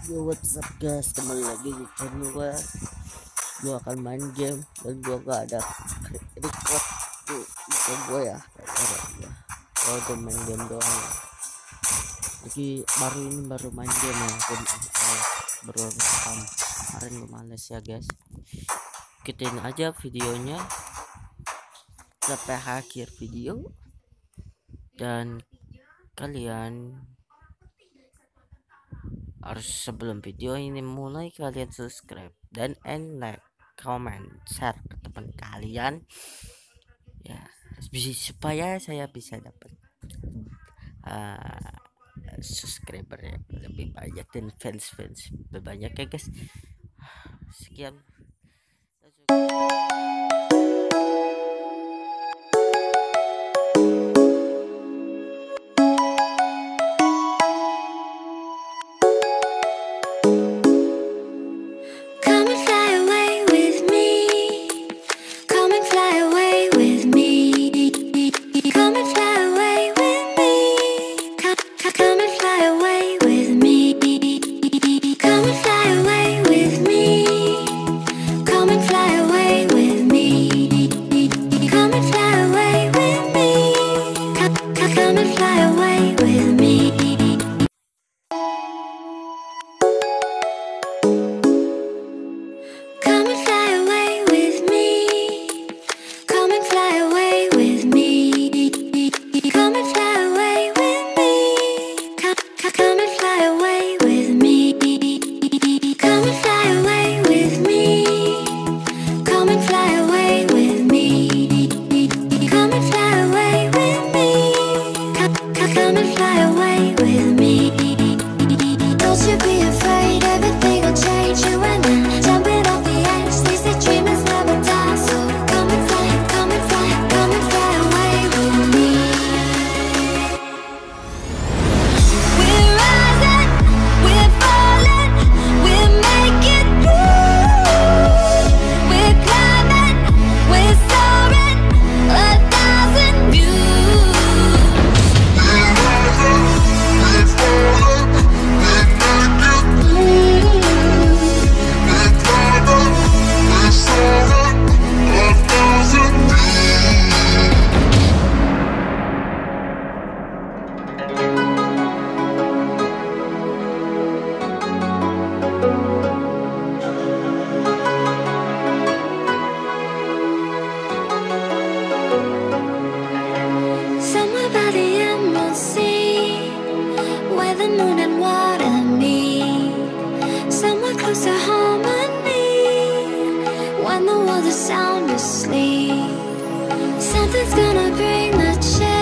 Yo, what's up guys, kembali lagi di channel gue akan main game dan gue gak ada record tuh itu gue ya kalau udah main game doang ya. Jadi baru main game ya, baru rekam kemarin gue males ya guys. Ikutin aja videonya sampai akhir video dan kalian harus sebelum video ini mulai kalian subscribe dan like, comment, share ke teman kalian ya, supaya saya bisa dapat subscriber yang lebih banyak dan fans lebih banyak ya guys. Sekian. Sound asleep. Something's gonna bring the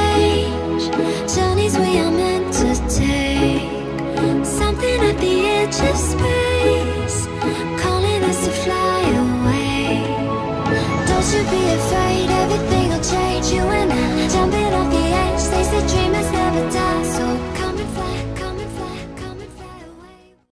change. Journeys we are meant to take. Something at the edge of space, calling us to fly away. Don't you be afraid.